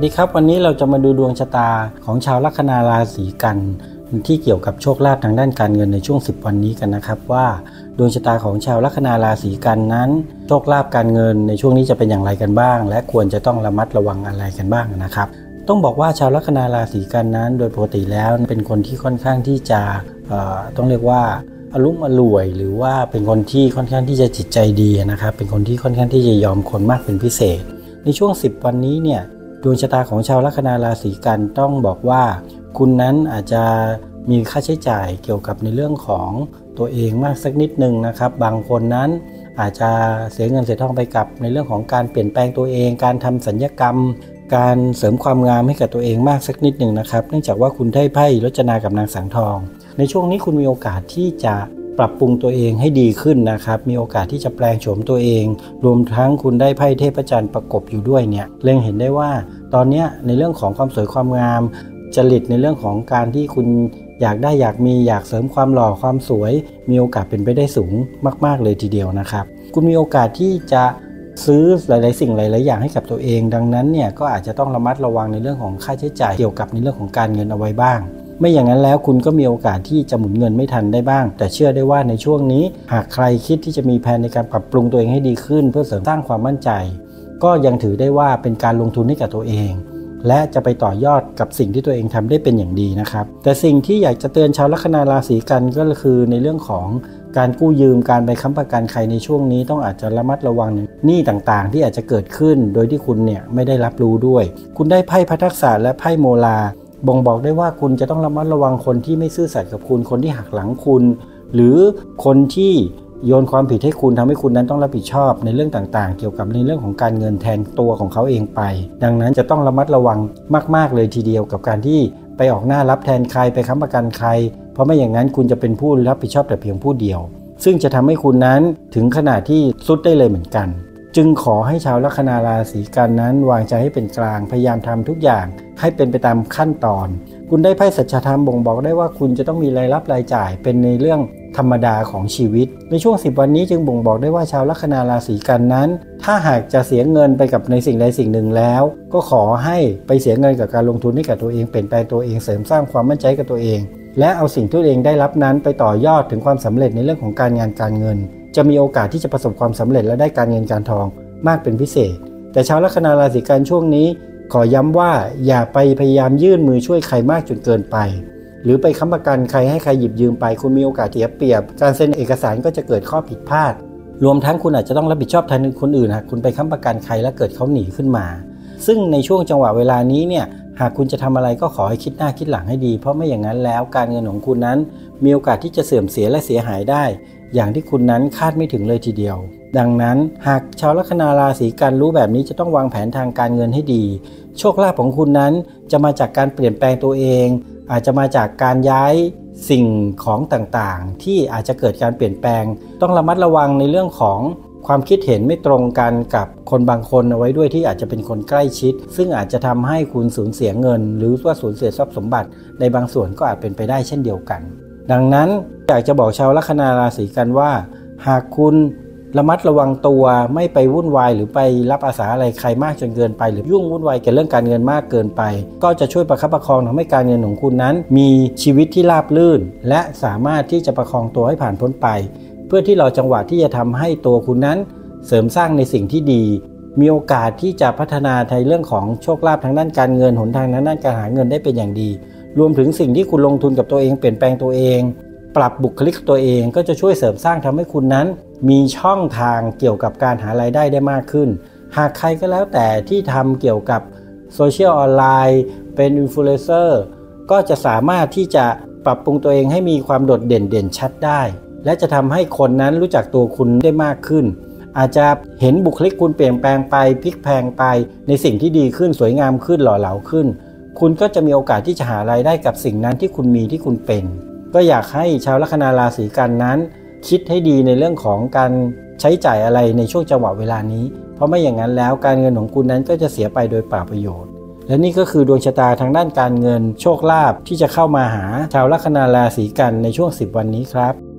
ดีครับวันนี้เราจะมาดูดวงชะตาของชาวลัคนาราศีกันที่เกี่ยวกับโชคลาภทางด้านการเงินในช่วง10วันนี้กันนะครับว่าดวงชะตาของชาวลัคนาราศีกันนั้นโชคลาภการเงินในช่วงนี้จะเป็นอย่างไรกันบ้างและควรจะต้องระมัดระวังอะไรกันบ้างนะครับต้องบอกว่าชาวลัคนาราศีกันนั้นโดยปกติแล้วเป็นคนที่ค่อนข้างที่จะต้องเรียกว่าอลุ่มอล่วยหรือว่าเป็นคนที่ค่อนข้างที่จะจิตใจดีนะครับเป็นคนที่ค่อนข้างที่จะยอมคนมากเป็นพิเศษในช่วง10วันนี้เนี่ยดวงชะตาของชาวลัคนาราศีกันต้องบอกว่าคุณนั้นอาจจะมีค่าใช้จ่ายเกี่ยวกับในเรื่องของตัวเองมากสักนิดนึงนะครับบางคนนั้นอาจจะเสียเงินเสียทองไปกับในเรื่องของการเปลี่ยนแปลงตัวเองการทำศัลยกรรมการเสริมความงามให้กับตัวเองมากสักนิดนึงนะครับเนื่องจากว่าคุณได้ไพ่รจนากับนางสังทองในช่วงนี้คุณมีโอกาสที่จะปรับปรุงตัวเองให้ดีขึ้นนะครับมีโอกาสที่จะแปลงโฉมตัวเองรวมทั้งคุณได้ไพ่เทพจันทร์ประกบอยู่ด้วยเนี่ยเล็งเห็นได้ว่าตอนนี้ในเรื่องของความสวยความงามจริตในเรื่องของการที่คุณอยากได้อยากมีอยากเสริมความหล่อความสวยมีโอกาสเป็นไปได้สูงมากๆเลยทีเดียวนะครับคุณมีโอกาสที่จะซื้อหลายๆสิ่งหลายๆอย่างให้กับตัวเองดังนั้นเนี่ยก็อาจจะต้องระมัดระวังในเรื่องของค่าใช้จ่ายเกี่ยวกับในเรื่องของการเงินเอาไว้บ้างไม่อย่างนั้นแล้วคุณก็มีโอกาสที่จะหมุนเงินไม่ทันได้บ้างแต่เชื่อได้ว่าในช่วงนี้หากใครคิดที่จะมีแผนในการปรับปรุงตัวเองให้ดีขึ้นเพื่อเสริมสร้างความมั่นใจก็ยังถือได้ว่าเป็นการลงทุนให้กับตัวเองและจะไปต่อยอดกับสิ่งที่ตัวเองทำได้เป็นอย่างดีนะครับแต่สิ่งที่อยากจะเตือนชาวลัคนาราศีกันก็คือในเรื่องของการกู้ยืมการไปค้ำประกันใครในช่วงนี้ต้องอาจจะระมัดระวังหนี้ต่างๆที่อาจจะเกิดขึ้นโดยที่คุณเนี่ยไม่ได้รับรู้ด้วยคุณได้ไพ่พัทธัสสะและไพ่โมลาบ่งบอกได้ว่าคุณจะต้องระมัดระวังคนที่ไม่ซื่อสัตย์กับคุณคนที่หักหลังคุณหรือคนที่โยนความผิดให้คุณทำให้คุณนั้นต้องรับผิดชอบในเรื่องต่างๆเกี่ยวกับในเรื่องของการเงินแทนตัวของเขาเองไปดังนั้นจะต้องระมัดระวังมากๆเลยทีเดียวกับการที่ไปออกหน้ารับแทนใครไปค้ำประกันใครเพราะไม่อย่างนั้นคุณจะเป็นผู้รับผิดชอบแต่เพียงผู้เดียวซึ่งจะทำให้คุณนั้นถึงขนาดที่สุดได้เลยเหมือนกันจึงขอให้ชาวลัคนาราศีกันนั้นวางใจให้เป็นกลางพยายามทำทุกอย่างให้เป็นไปตามขั้นตอนคุณได้ไพ่สัจธรรมบ่งบอกได้ว่าคุณจะต้องมีรายรับรายจ่ายเป็นในเรื่องธรรมดาของชีวิตในช่วง10วันนี้จึงบ่งบอกได้ว่าชาวลัคนาราศีกันนั้นถ้าหากจะเสียเงินไปกับในสิ่งใดสิ่งหนึ่งแล้วก็ขอให้ไปเสียเงินกับการลงทุนให้กับตัวเองเปลี่ยนแปลงตัวเองเสริมสร้างความมั่นใจกับตัวเองและเอาสิ่งที่ตัวเองได้รับนั้นไปต่อยอดถึงความสำเร็จในเรื่องของการงานการเงินจะมีโอกาสที่จะประสบความสำเร็จและได้การเงินการทองมากเป็นพิเศษแต่ชาวลัคนาราศีกันช่วงนี้ขอย้ำว่าอย่าไปพยายามยื่นมือช่วยใครมากจนเกินไปหรือไปค้ำประกันใครให้ใครหยิบยืมไปคุณมีโอกาสเสียเปรียบการเซ็นเอกสารก็จะเกิดข้อผิดพลาดรวมทั้งคุณอาจจะต้องรับผิดชอบแทนคนอื่นหากคุณไปค้ำประกันใครแล้วเกิดเขาหนีขึ้นมาซึ่งในช่วงจังหวะเวลานี้เนี่ยหากคุณจะทำอะไรก็ขอให้คิดหน้าคิดหลังให้ดีเพราะไม่อย่างนั้นแล้วการเงินของคุณนั้นมีโอกาสที่จะเสื่อมเสียและเสียหายได้อย่างที่คุณนั้นคาดไม่ถึงเลยทีเดียวดังนั้นหากชาวลัคนาราศีกันรู้แบบนี้จะต้องวางแผนทางการเงินให้ดีโชคลาภของคุณนั้นจะมาจากการเปลี่ยนแปลงตัวเองอาจจะมาจากการย้ายสิ่งของต่างๆที่อาจจะเกิดการเปลี่ยนแปลงต้องระมัดระวังในเรื่องของความคิดเห็นไม่ตรงกันกับคนบางคนเอาไว้ด้วยที่อาจจะเป็นคนใกล้ชิดซึ่งอาจจะทำให้คุณสูญเสียเงินหรือว่าสูญเสียทรัพย์สมบัติในบางส่วนก็อาจเป็นไปได้เช่นเดียวกันดังนั้นอยากจะบอกชาวลัคนาราศีกันว่าหากคุณระมัดระวังตัวไม่ไปวุ่นวายหรือไปรับอาสาอะไรใครมากจนเกินไปหรือยุ่งวุ่นวายกับเรื่องการเงินมากเกินไปก็จะช่วยประคับประคองทำให้การเงินของคุณนั้นมีชีวิตที่ราบรื่นและสามารถที่จะประคองตัวให้ผ่านพ้นไปเพื่อที่เราจังหวะที่จะทำให้ตัวคุณนั้นเสริมสร้างในสิ่งที่ดีมีโอกาสที่จะพัฒนาในเรื่องของโชคลาภทางด้านการเงินหนทางด้านการหาเงินได้เป็นอย่างดีรวมถึงสิ่งที่คุณลงทุนกับตัวเองเปลี่ยนแปลงตัวเองปรับบุคลิกตัวเองก็จะช่วยเสริมสร้างทำให้คุณนั้นมีช่องทางเกี่ยวกับการหารายได้ได้มากขึ้นหากใครก็แล้วแต่ที่ทำเกี่ยวกับโซเชียลออนไลน์เป็นอินฟลูเอนเซอร์ก็จะสามารถที่จะปรับปรุงตัวเองให้มีความโดดเด่นชัดได้และจะทำให้คนนั้นรู้จักตัวคุณได้มากขึ้นอาจจะเห็นบุคลิกคุณเปลี่ยนแปลงไปพลิกแพลงไปในสิ่งที่ดีขึ้นสวยงามขึ้นหล่อเหลาขึ้นคุณก็จะมีโอกาสที่จะหารายได้กับสิ่งนั้นที่คุณมีที่คุณเป็นก็อยากให้ชาวลัคนาราศีกันนั้นคิดให้ดีในเรื่องของการใช้จ่ายอะไรในช่วงจังหวะเวลานี้เพราะไม่อย่างนั้นแล้วการเงินของคุณนั้นก็จะเสียไปโดยเปล่าประโยชน์และนี่ก็คือดวงชะตาทางด้านการเงินโชคลาภที่จะเข้ามาหาชาวลัคนาราศีกันในช่วง10วันนี้ครับ